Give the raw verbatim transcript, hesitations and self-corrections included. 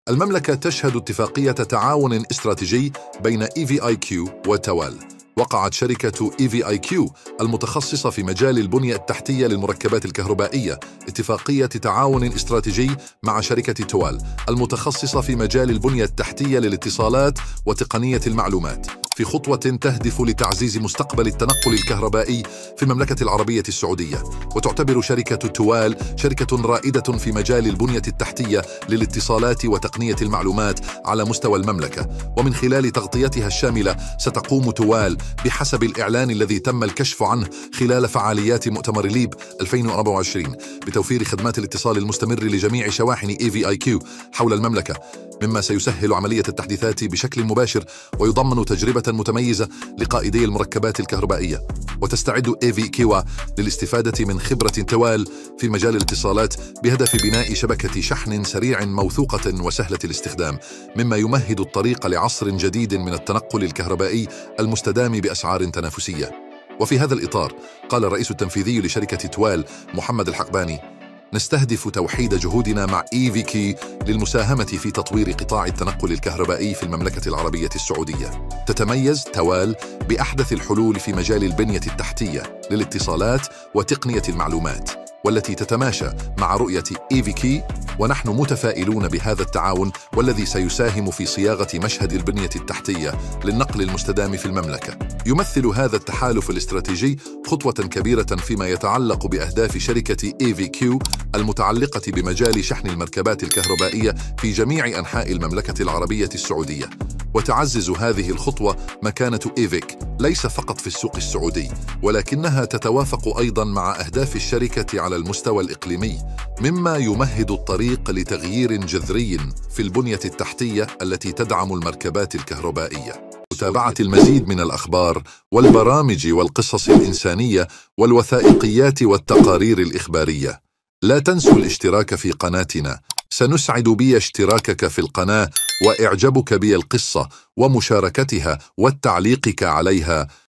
المملكة تشهد اتفاقية تعاون استراتيجي بين إي في آي كيو وتوال. وقعت شركة إي في آي كيو المتخصصة في مجال البنية التحتية للمركبات الكهربائية اتفاقية تعاون استراتيجي مع شركة توال المتخصصة في مجال البنية التحتية للاتصالات وتقنية المعلومات، في خطوة تهدف لتعزيز مستقبل التنقل الكهربائي في المملكة العربية السعودية. وتعتبر شركة توال شركة رائدة في مجال البنية التحتية للاتصالات وتقنية المعلومات على مستوى المملكة، ومن خلال تغطيتها الشاملة ستقوم توال بحسب الإعلان الذي تم الكشف عنه خلال فعاليات مؤتمر ليب ألفين وأربعة وعشرين بتوفير خدمات الاتصال المستمر لجميع شواحن إي في آي كيو حول المملكة، مما سيسهل عملية التحديثات بشكل مباشر ويضمن تجربة متميزة لقائدي المركبات الكهربائية. وتستعد إي في كيو للاستفادة من خبرة توال في مجال الاتصالات بهدف بناء شبكة شحن سريع موثوقة وسهلة الاستخدام، مما يمهد الطريق لعصر جديد من التنقل الكهربائي المستدام بأسعار تنافسية. وفي هذا الإطار قال الرئيس التنفيذي لشركة توال محمد الحقباني: نستهدف توحيد جهودنا مع إي في كي للمساهمة في تطوير قطاع التنقل الكهربائي في المملكة العربية السعودية. تتميز توال بأحدث الحلول في مجال البنية التحتية للاتصالات وتقنية المعلومات، والتي تتماشى مع رؤية إي في كي، ونحن متفائلون بهذا التعاون والذي سيساهم في صياغة مشهد البنية التحتية للنقل المستدام في المملكة. يمثل هذا التحالف الاستراتيجي خطوة كبيرة فيما يتعلق بأهداف شركة إي في كيو المتعلقة بمجال شحن المركبات الكهربائية في جميع أنحاء المملكة العربية السعودية. وتعزز هذه الخطوة مكانة إيفيك ليس فقط في السوق السعودي، ولكنها تتوافق أيضاً مع أهداف الشركة على المستوى الإقليمي، مما يمهد الطريق لتغيير جذري في البنية التحتية التي تدعم المركبات الكهربائية. متابعة المزيد من الأخبار والبرامج والقصص الإنسانية والوثائقيات والتقارير الإخبارية. لا تنسوا الاشتراك في قناتنا، سنسعد بي اشتراكك في القناة وإعجابك بالقصة ومشاركتها وتعليقك عليها.